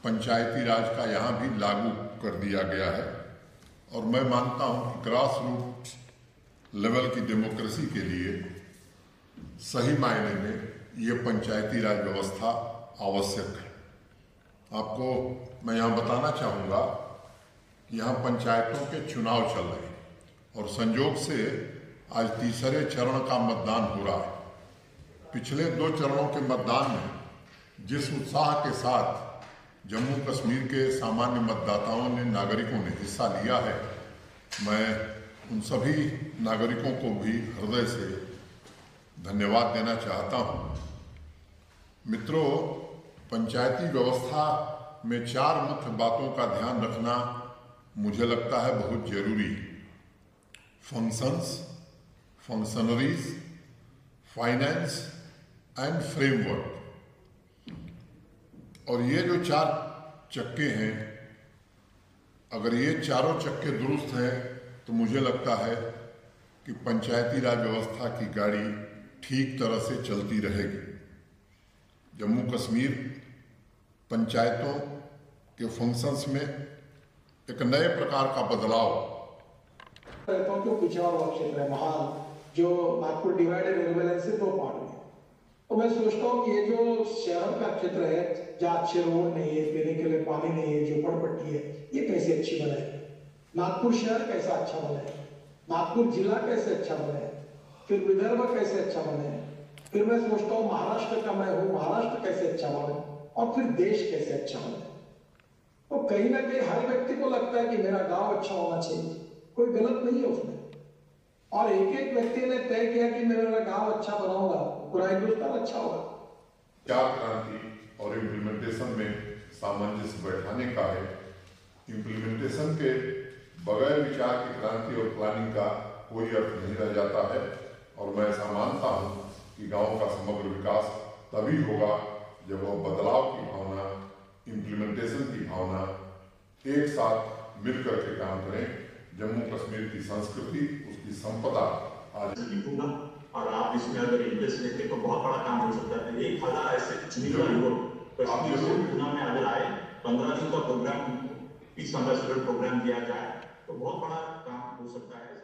पंचायती राज का यहाँ भी लागू कर दिया गया है और मैं मानता हूँ कि ग्रास रूट लेवल की डेमोक्रेसी के लिए सही मायने में ये पंचायती राज व्यवस्था आवश्यक है। आपको मैं यहाँ बताना चाहूँगा कि यहाँ पंचायतों के चुनाव चल रहे हैं और संयोग से आज तीसरे चरण का मतदान हो रहा है। पिछले 2 चरणों के मतदान में जिस उत्साह के साथ जम्मू कश्मीर के सामान्य मतदाताओं ने, नागरिकों ने हिस्सा लिया है, मैं उन सभी नागरिकों को भी हृदय से धन्यवाद देना चाहता हूँ। मित्रों, पंचायती व्यवस्था में 4 मुख्य बातों का ध्यान रखना मुझे लगता है बहुत जरूरी है। Functions, functionaries, finance and framework. और ये जो 4 चक्के हैं, अगर ये चारों चक्के दुरुस्त हैं तो मुझे लगता है कि पंचायती राज व्यवस्था की गाड़ी ठीक तरह से चलती रहेगी। जम्मू कश्मीर पंचायतों के फंक्शंस में एक नए प्रकार का बदलाव पिछड़ा हुआ क्षेत्र है महाल, जो नागपुर डिवाइडेड एरिया से 2 पार्ट में। तो मैं सोचता हूँ कि ये जो शहर का क्षेत्र है जहाँ अच्छे रोड नहीं है, पीने के लिए पानी नहीं है, झोपड़पट्टी है, ये कैसे अच्छी बने? नागपुर शहर कैसा अच्छा बने? नागपुर जिला कैसे अच्छा बने? फिर विदर्भ कैसे अच्छा बने? फिर मैं सोचता हूँ महाराष्ट्र का मैं हूँ, महाराष्ट्र कैसे अच्छा बने? और फिर देश कैसे अच्छा बने? तो कहीं ना कहीं हर व्यक्ति को लगता है कि मेरा गांव अच्छा होना चाहिए, कोई गलत नहीं है उसमें। और एक व्यक्ति ने तय किया कि मैं मेरा गांव अच्छा बनाऊंगा, पूरा हिंदुस्तान अच्छा होगा। 4 क्रांति और इम्प्लीमेंटेशन में सामंजस्य बैठाने का है। इम्प्लीमेंटेशन के बगैर विचार की क्रांति और प्लानिंग का कोई अर्थ नहीं रह जाता है और मैं ऐसा मानता हूँ कि गांव का समग्र विकास तभी होगा जब वह बदलाव की भावना, इम्प्लीमेंटेशन की भावना एक साथ मिलकर के काम करें। जम्मू कश्मीर की संस्कृति, उसकी संपदा आज और आप इसमें अगर इंटरेस्ट लेते तो बहुत बड़ा काम हो सकता है। 1000 ऐसे युवक कश्मीर से पूना में अगर आए, 15 दिन का प्रोग्राम, 20 एम्बेसडर प्रोग्राम दिया जाए तो बहुत बड़ा काम हो सकता है।